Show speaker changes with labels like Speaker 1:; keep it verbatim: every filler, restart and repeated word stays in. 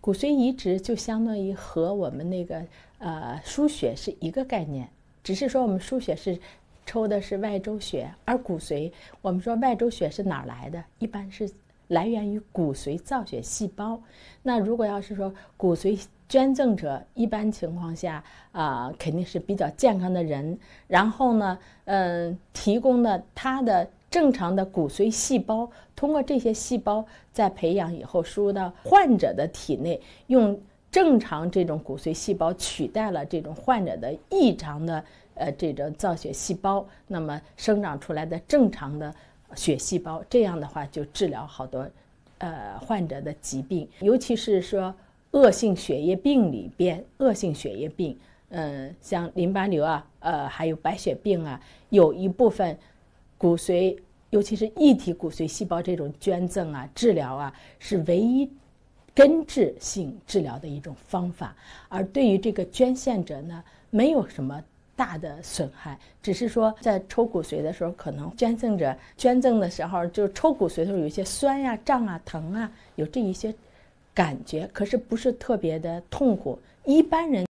Speaker 1: 骨髓移植就相当于和我们那个呃输血是一个概念，只是说我们输血是抽的是外周血，而骨髓我们说外周血是哪儿来的？一般是来源于骨髓造血细胞。那如果要是说骨髓捐赠者，一般情况下啊、呃，肯定是比较健康的人，然后呢，嗯、呃，提供的他的正常的骨髓细胞，通过这些细胞在培养以后输入到患者的体内，用正常这种骨髓细胞取代了这种患者的异常的呃这种造血细胞，那么生长出来的正常的血细胞，这样的话就治疗好多呃患者的疾病，尤其是说恶性血液病里边，恶性血液病，嗯、呃，像淋巴瘤啊，呃，还有白血病啊，有一部分骨髓，尤其是异体骨髓细胞这种捐赠啊、治疗啊，是唯一根治性治疗的一种方法。而对于这个捐献者呢，没有什么大的损害，只是说在抽骨髓的时候，可能捐赠者捐赠的时候，就抽骨髓的时候有一些酸呀、胀啊、疼啊，有这一些感觉，可是不是特别的痛苦，一般人